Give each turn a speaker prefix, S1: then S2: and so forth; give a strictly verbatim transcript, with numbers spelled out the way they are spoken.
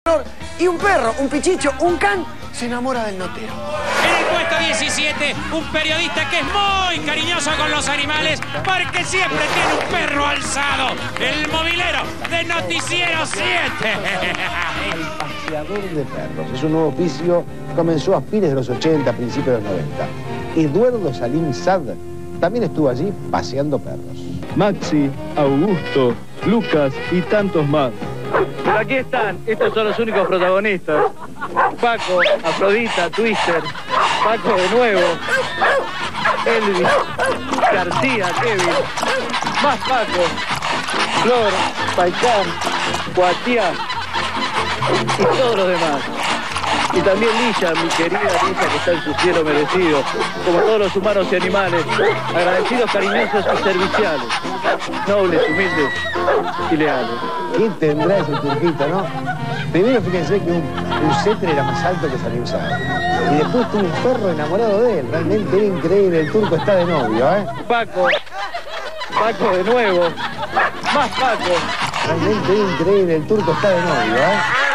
S1: Y un perro, un pichicho, un can, se enamora del notero.
S2: En el puesto diecisiete, un periodista que es muy cariñoso con los animales porque siempre tiene un perro alzado. El movilero de Noticiero siete.
S3: El paseador de perros. Es un nuevo oficio que comenzó a fines de los ochenta, principios de los noventa. Eduardo Salim Sad también estuvo allí paseando perros.
S4: Maxi, Augusto, Lucas y tantos más.
S5: Pero aquí están, estos son los únicos protagonistas. Paco, Afrodita, Twister, Paco de nuevo, Elvis, García, Kevin, más Paco, Flor, Paicán, Guatía y todos los demás. Y también Lilla, mi querida Lilla, que está en su cielo merecido, como todos los humanos y animales, agradecidos, cariñosos y serviciales, nobles, humildes y leales.
S3: ¿Qué tendrá ese turquito, no? Primero fíjense que un, un cetre era más alto que Salim Sad. Y después tuvo un perro enamorado de él. Realmente era increíble. El turco está de novio, ¿eh?
S5: Paco, Paco de nuevo, más Paco.
S3: Realmente era increíble. El turco está de novio, ¿eh?